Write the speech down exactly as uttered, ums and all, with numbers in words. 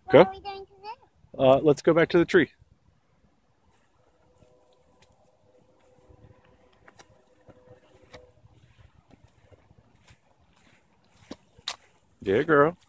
Go. What are we doing today? Uh, let's go back to the tree. Yeah, girl.